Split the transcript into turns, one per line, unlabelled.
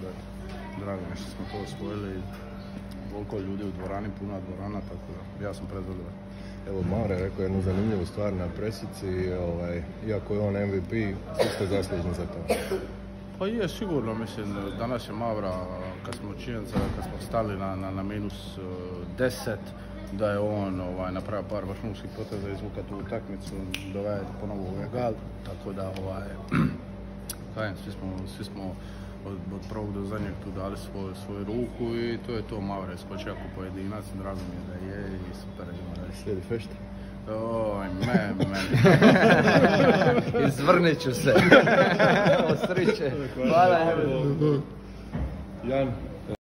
da drago mi što smo to osvojili. Koliko ljudi u dvorani, puna dvorana, tako da ja sam prezadovoljan.
Evo, Mare rekao jednu zanimljivu stvar na presici, iako je on MVP, svi ste zaslužni za to.
Pa je, sigurno, mislim, danas je Mavra, kad smo stali na minus 10, da je on napravio par vrhunskih poteza, izvuka tu utakmicu, dovede ponovo u egal, tako da svi smo od prvog do zadnjeg tu dali svoju ruku i to je to. Mavra je skočio ako pojedinac, drago mi je da je i super je.
Slijedi fešta?
Oj,
Izvrnit ću se. Ostriće. Hvala.
Jan.